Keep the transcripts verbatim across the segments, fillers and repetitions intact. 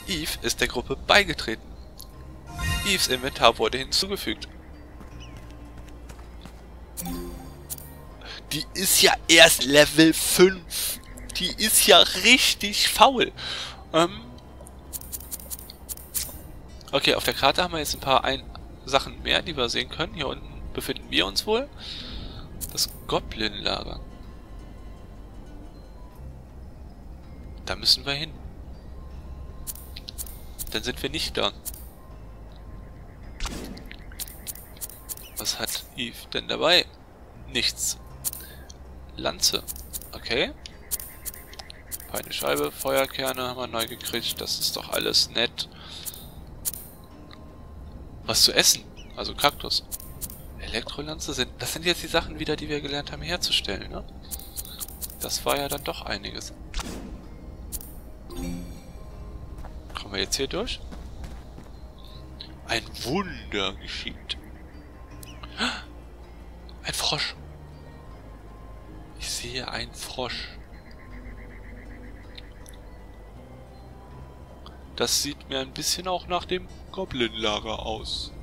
Eve ist der Gruppe beigetreten. Eves Inventar wurde hinzugefügt. Die ist ja erst Level fünf. Die ist ja richtig faul. Ähm okay, auf der Karte haben wir jetzt ein paar ein Sachen mehr, die wir sehen können. Hier unten befinden wir uns wohl. Das Goblin-Lager. Da müssen wir hin. Dann sind wir nicht da. Was hat Eve denn dabei? Nichts. Lanze. Okay. Eine Scheibe, Feuerkerne haben wir neu gekriegt. Das ist doch alles nett. Was zu essen. Also Kaktus. Elektrolanze sind... Das sind jetzt die Sachen wieder, die wir gelernt haben herzustellen, ne? Das war ja dann doch einiges. Kommen wir jetzt hier durch? Ein Wunder geschieht. Ein Frosch. Ich sehe einen Frosch. Das sieht mir ein bisschen auch nach dem Goblin-Lager aus.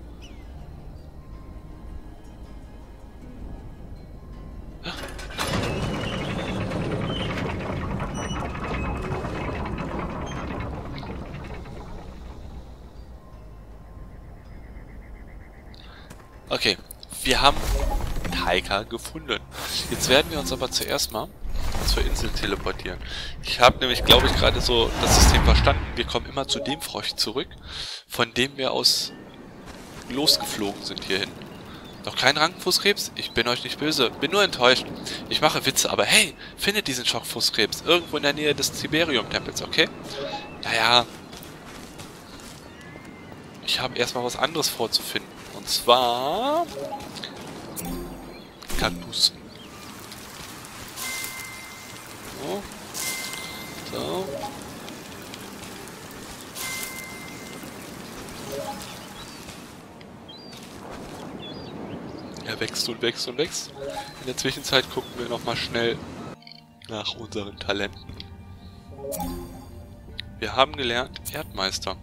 Okay, wir haben Taika gefunden. Jetzt werden wir uns aber zuerst mal zur Insel teleportieren. Ich habe nämlich, glaube ich, gerade so das System verstanden. Wir kommen immer zu dem Frosch zurück, von dem wir aus losgeflogen sind hierhin. Noch kein Rankenfußkrebs? Ich bin euch nicht böse, bin nur enttäuscht. Ich mache Witze, aber hey, findet diesen Schockfußkrebs irgendwo in der Nähe des Tiberium-Tempels, okay? Naja, ich habe erstmal was anderes vorzufinden. Und zwar... Kaktus. So. So. Er wächst und wächst und wächst. In der Zwischenzeit gucken wir nochmal schnell nach unseren Talenten. Wir haben gelernt, Erdmeister.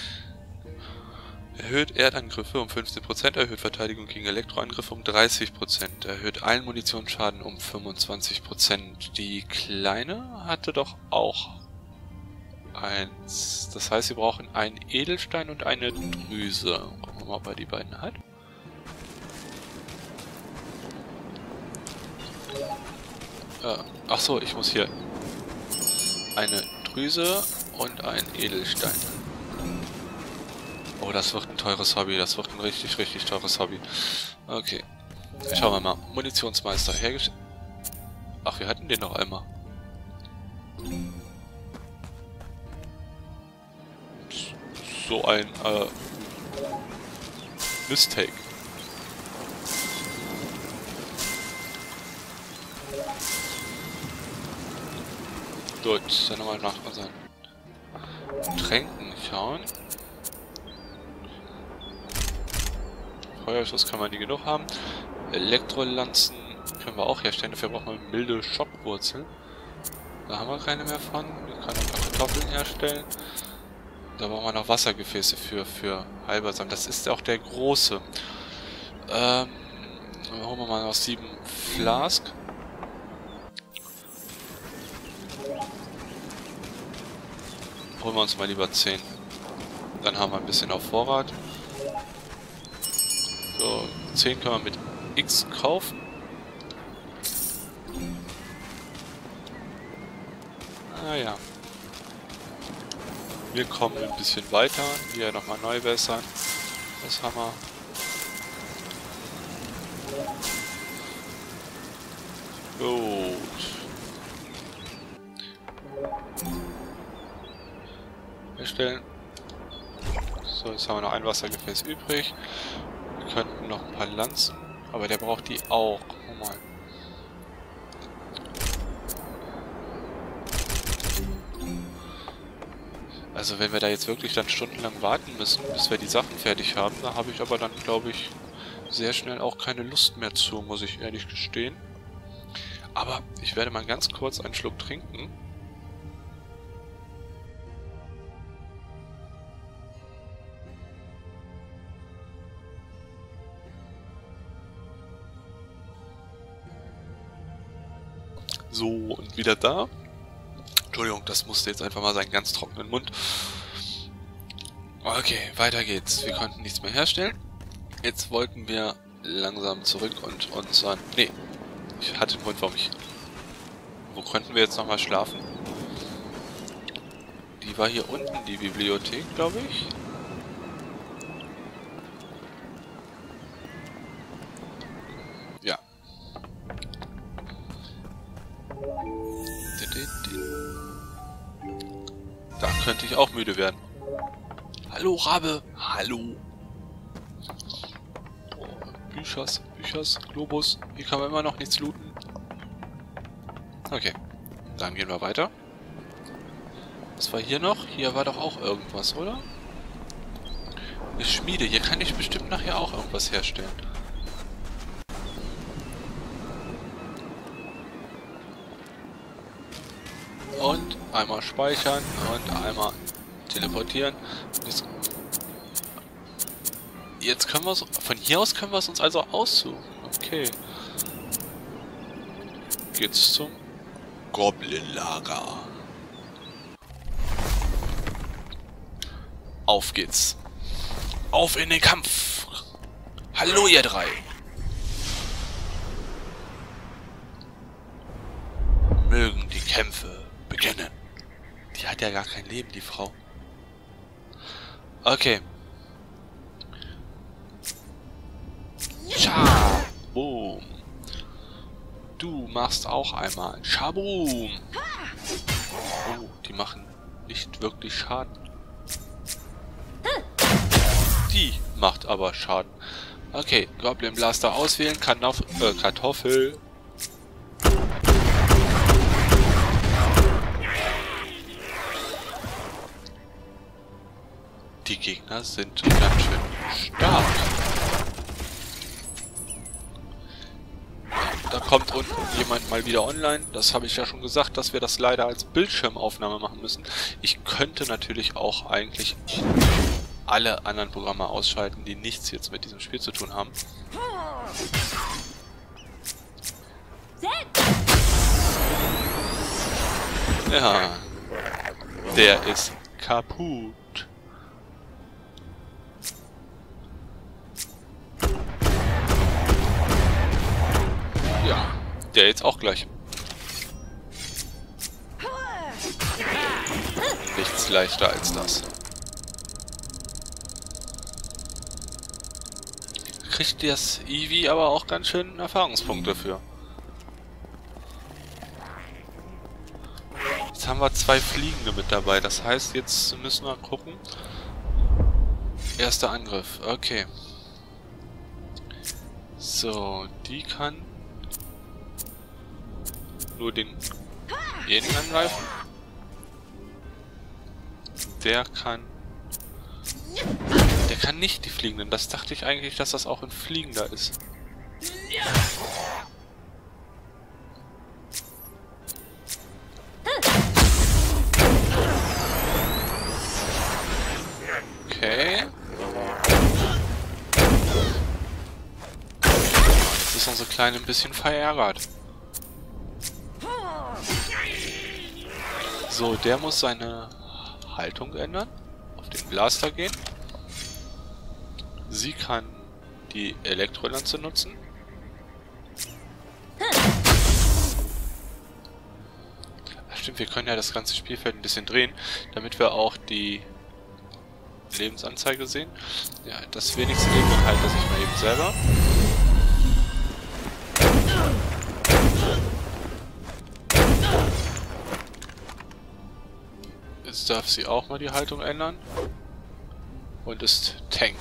Erhöht Erdangriffe um fünfzehn Prozent, erhöht Verteidigung gegen Elektroangriffe um dreißig Prozent, erhöht allen Munitionsschaden um fünfundzwanzig Prozent. Die Kleine hatte doch auch eins. Das heißt, wir brauchen einen Edelstein und eine Drüse. Gucken wir mal, ob er die beiden hat. Äh, ach so, ich muss hier eine Drüse und einen Edelstein. Oh, das wird ein teures Hobby. Das wird ein richtig, richtig teures Hobby. Okay. Schauen wir mal. Munitionsmeister hergestellt. Ach, wir hatten den noch einmal. So ein, äh... Mistake. Gut, dann nochmal nach unseren Tränken schauen. Feuerschuss kann man nie genug haben. Elektrolanzen können wir auch herstellen. Dafür brauchen wir milde Schockwurzeln. Da haben wir keine mehr von. Wir können auch Kartoffeln herstellen. Da brauchen wir noch Wassergefäße für, für Halbersam. Das ist auch der große. Ähm, dann holen wir mal noch sieben Flask. Holen wir uns mal lieber zehn. Dann haben wir ein bisschen auf Vorrat. So, zehn können wir mit X kaufen. Ah ja. Wir kommen ein bisschen weiter. Hier nochmal neu bessern. Das haben wir. Gut. Herstellen. So, jetzt haben wir noch ein Wassergefäß übrig. Wir könnten noch ein paar Lanzen, aber der braucht die auch. Oh mal. Also wenn wir da jetzt wirklich dann stundenlang warten müssen, bis wir die Sachen fertig haben, da habe ich aber dann, glaube ich, sehr schnell auch keine Lust mehr zu, muss ich ehrlich gestehen. Aber ich werde mal ganz kurz einen Schluck trinken. So, und wieder da. Entschuldigung, das musste jetzt einfach mal seinen ganz trockenen Mund. Okay, weiter geht's. Wir konnten nichts mehr herstellen. Jetzt wollten wir langsam zurück und unseren... Nee, ich hatte einen Grund, warum ich... Wo könnten wir jetzt nochmal schlafen? Die war hier unten, die Bibliothek, glaube ich. Ja. Da könnte ich auch müde werden. Hallo, Rabe! Hallo! Oh, Büchers, Büchers, Globus. Hier kann man immer noch nichts looten. Okay, dann gehen wir weiter. Was war hier noch? Hier war doch auch irgendwas, oder? Eine Schmiede. Hier kann ich bestimmt nachher auch irgendwas herstellen. Und einmal speichern und einmal teleportieren. Jetzt, jetzt können wir es... Von hier aus können wir es uns also aussuchen. Okay. Geht's zum Goblin-Lager. Auf geht's. Auf in den Kampf. Hallo ihr drei. Mögen die Kämpfe beginnen. Die hat ja gar kein Leben, die Frau. Okay. Schaboom. Du machst auch einmal. Schaboom. Oh, die machen nicht wirklich Schaden. Die macht aber Schaden. Okay, Goblin Blaster auswählen. Kartoff äh, Kartoffel. Die Gegner sind ganz schön stark. Da kommt unten jemand mal wieder online. Das habe ich ja schon gesagt, dass wir das leider als Bildschirmaufnahme machen müssen. Ich könnte natürlich auch eigentlich alle anderen Programme ausschalten, die nichts jetzt mit diesem Spiel zu tun haben. Ja, der ist kaputt. Ja, der jetzt auch gleich. Nichts leichter als das. Kriegt das Eevee aber auch ganz schön Erfahrungspunkte für. Jetzt haben wir zwei Fliegende mit dabei. Das heißt, jetzt müssen wir gucken. Erster Angriff. Okay. So, die kann nur denjenigen angreifen. Der kann... Der kann nicht die Fliegenden. Das dachte ich eigentlich, dass das auch ein Fliegender ist. Okay. Jetzt ist unsere Kleine ein bisschen verärgert. So, der muss seine Haltung ändern. Auf den Blaster gehen. Sie kann die Elektrolanze nutzen. Ach stimmt, wir können ja das ganze Spielfeld ein bisschen drehen, damit wir auch die Lebensanzeige sehen. Ja, das wenigste Leben halte sich mal eben selber. Jetzt darf sie auch mal die Haltung ändern. Und ist Tank.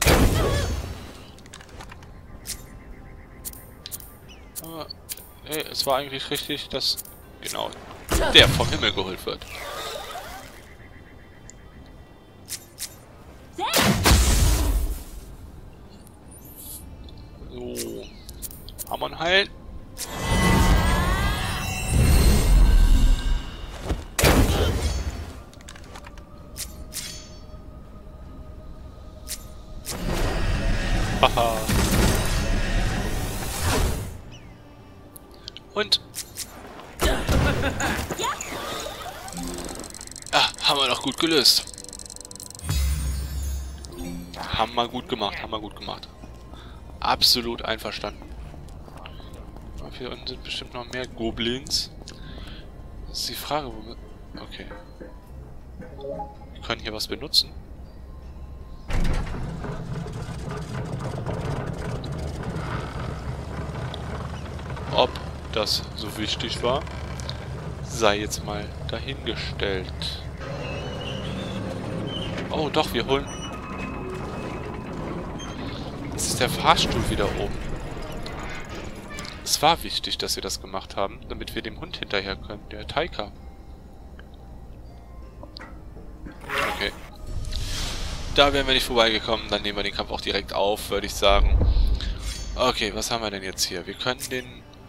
Ah, nee, es war eigentlich richtig, dass genau der vom Himmel geholt wird. So. Amon heilen. Haha. Und Ah, haben wir doch gut gelöst. Haben wir gut gemacht, haben wir gut gemacht. Absolut einverstanden. Aber hier unten sind bestimmt noch mehr Goblins. Das ist die Frage, wo wir... Okay. Wir können hier was benutzen. Ob das so wichtig war, sei jetzt mal dahingestellt. Oh doch, wir holen... Jetzt ist der Fahrstuhl wieder oben. Es war wichtig, dass wir das gemacht haben, damit wir dem Hund hinterher können, der Taika. Okay. Da wären wir nicht vorbeigekommen, dann nehmen wir den Kampf auch direkt auf, würde ich sagen. Okay, was haben wir denn jetzt hier? Wir können den...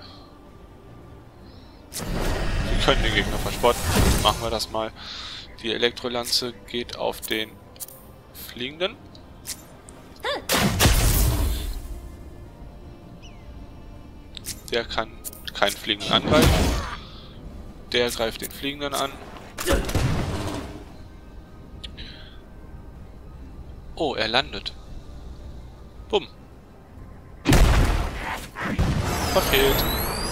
Wir können den Gegner verspotten. Machen wir das mal. Die Elektrolanze geht auf den Fliegenden. Der kann keinen Fliegenden angreifen. Der greift den Fliegenden an. Oh, er landet. Bumm. Verfehlt.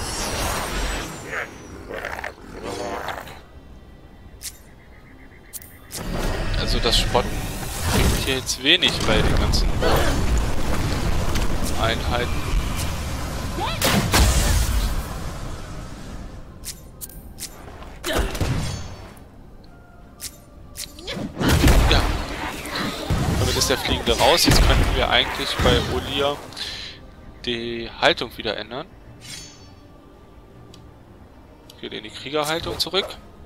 Also das Spotten bringt hier jetzt wenig bei den ganzen Einheiten. Ja. Damit ist der Fliegende raus. Jetzt könnten wir eigentlich bei Olia die Haltung wieder ändern. Geht in die Kriegerhaltung zurück.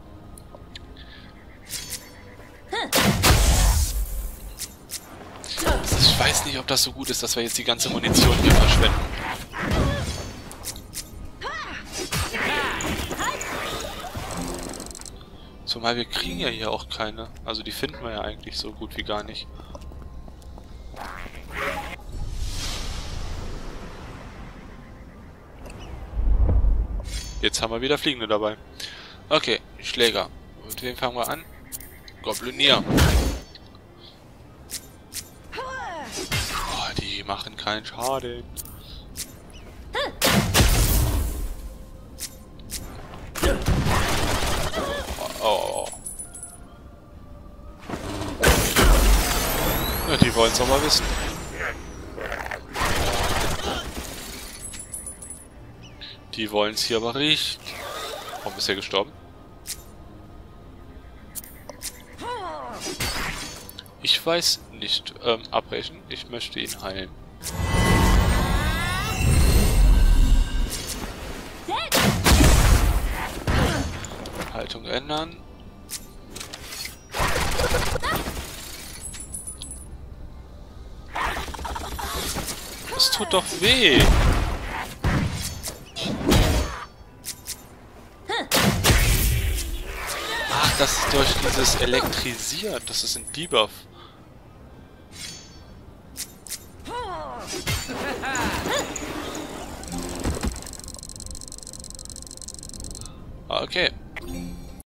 Ich weiß nicht, ob das so gut ist, dass wir jetzt die ganze Munition hier verschwenden. Zumal wir kriegen ja hier auch keine. Also die finden wir ja eigentlich so gut wie gar nicht. Jetzt haben wir wieder Fliegende dabei. Okay, Schläger. Mit wem fangen wir an? Goblinier. Oh, die machen keinen Schaden. Oh, oh. Ja, die wollen es aber wissen. Die wollen es hier aber riechen. Warum ist er gestorben? Ich weiß nicht. Ähm, abbrechen. Ich möchte ihn heilen. Haltung ändern. Es tut doch weh. Ach, das ist durch dieses Elektrisiert. Das ist ein Debuff. Okay.